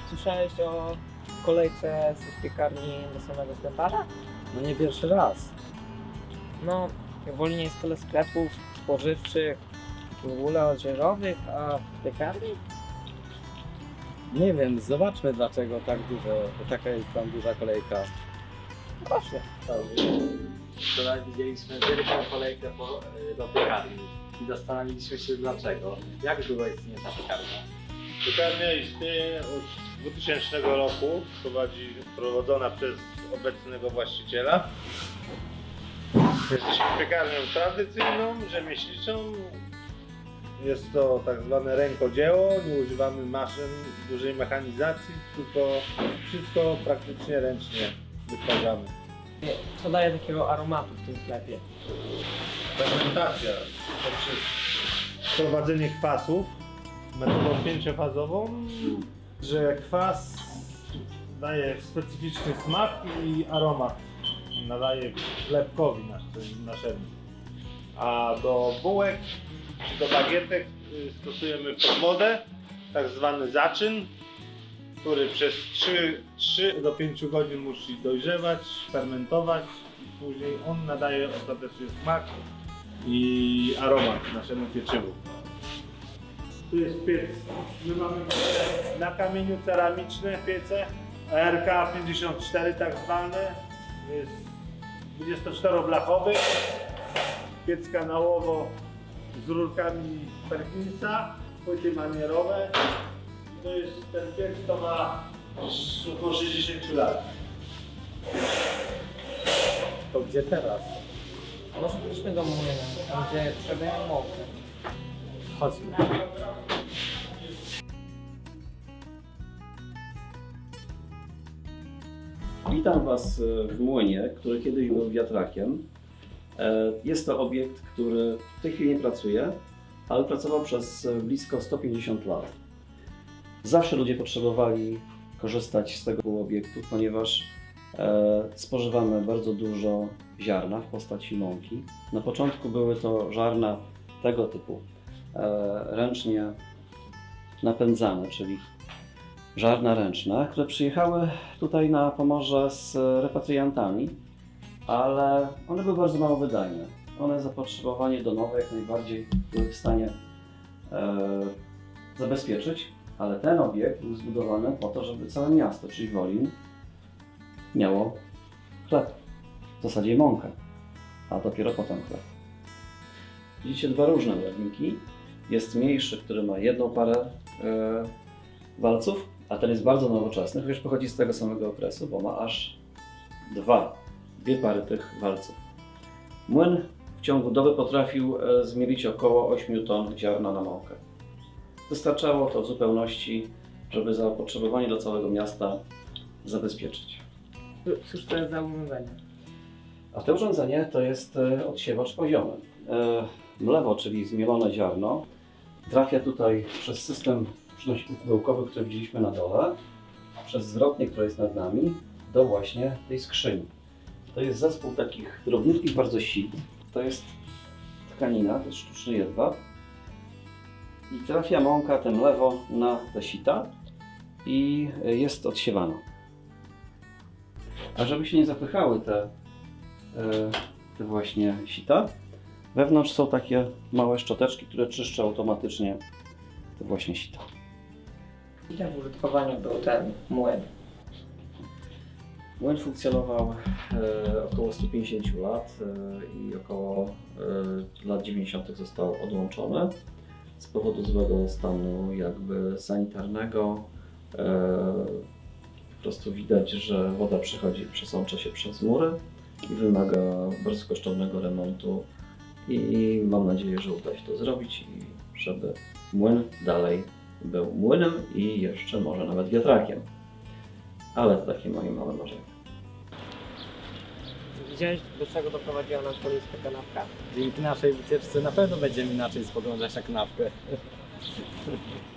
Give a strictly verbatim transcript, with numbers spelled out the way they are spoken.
Słyszałeś o kolejce z piekarni do samego skleparza? No nie pierwszy raz. No, w Wolinie jest tyle sklepów spożywczych, w ogóle odzieżowych, a w piekarni? Nie wiem, zobaczmy dlaczego tak dużo, taka jest tam duża kolejka. No właśnie. Wczoraj widzieliśmy wielką kolejkę po, do piekarni i zastanawialiśmy się dlaczego. Jak długo istnieje ta piekarnia? Piekarnia istnieje od dwutysięcznego roku, prowadzi, prowadzona przez obecnego właściciela. Jest piekarnią tradycyjną, rzemieślniczą. Jest to tak zwane rękodzieło, nie używamy maszyn, dużej mechanizacji, tylko wszystko praktycznie ręcznie wytwarzamy. Co daje takiego aromatu w tym sklepie? Fermentacja poprzez wprowadzenie kwasów metodą pięciofazową, że kwas daje specyficzny smak i aromat, nadaje chlebkowi naszemu. A do bułek czy do bagietek stosujemy podwodę, tak zwany zaczyn, który przez trzy do pięciu godzin musi dojrzewać, fermentować i później on nadaje ostatecznie smak i aromat naszemu pieczywu. Tu jest piec. My mamy na kamieniu ceramiczne piece R K pięćdziesiąt cztery tak zwane. Jest dwudziestoczteroblachowy. Piec kanałowo z rurkami Perkinsa, płyty manierowe. To jest ten piec, to ma około sześćdziesiąt lat. To gdzie teraz? Może pójdźmy do Młyna, tam gdzie sprzedają mąkę. Chodźmy. Witam Was w młynie, który kiedyś był wiatrakiem. Jest to obiekt, który w tej chwili nie pracuje, ale pracował przez blisko sto pięćdziesiąt lat. Zawsze ludzie potrzebowali korzystać z tego obiektu, ponieważ spożywamy bardzo dużo ziarna w postaci mąki. Na początku były to ziarna tego typu, ręcznie napędzane, czyli ziarna ręczne, które przyjechały tutaj na Pomorze z repatriantami, ale one były bardzo mało wydajne. One zapotrzebowanie domowe jak najbardziej były w stanie e, zabezpieczyć, ale ten obiekt był zbudowany po to, żeby całe miasto, czyli Wolin, miało chleb, w zasadzie mąkę, a dopiero potem chleb. Widzicie dwa różne mlewniki. Jest mniejszy, który ma jedną parę e, walców, a ten jest bardzo nowoczesny, chociaż pochodzi z tego samego okresu, bo ma aż dwa, dwie pary tych walców. Młyn w ciągu doby potrafił e, zmielić około ośmiu ton ziarna na mąkę. Wystarczało to w zupełności, żeby zapotrzebowanie do całego miasta zabezpieczyć. Cóż to jest za urządzenie? A to urządzenie to jest e, odsiewacz poziomy. E, mlewo, czyli zmielone ziarno, trafia tutaj przez system przynośników bełkowych, które widzieliśmy na dole, przez zwrotnię, która jest nad nami, do właśnie tej skrzyni. To jest zespół takich drobniutkich bardzo sit. To jest tkanina, to jest sztuczny jedwab. I trafia mąka, te mlewo na te sita i jest odsiewana. A żeby się nie zapychały te, te właśnie sita, wewnątrz są takie małe szczoteczki, które czyszczą automatycznie te właśnie sita. Ile w użytkowaniu był ten młyn? Młyn funkcjonował e, około stu pięćdziesięciu lat e, i około e, lat dziewięćdziesiątych został odłączony z powodu złego stanu jakby sanitarnego. E, po prostu widać, że woda przechodzi, przesącza się przez mury i wymaga bardzo kosztownego remontu i mam nadzieję, że uda się to zrobić i żeby młyn dalej był młynem i jeszcze może nawet wiatrakiem. Ale to takie moje małe marzenie. Widziałeś, do czego doprowadziła nas pobliska kanapka? Dzięki naszej wycieczce na pewno będziemy inaczej spoglądać na kanapkę.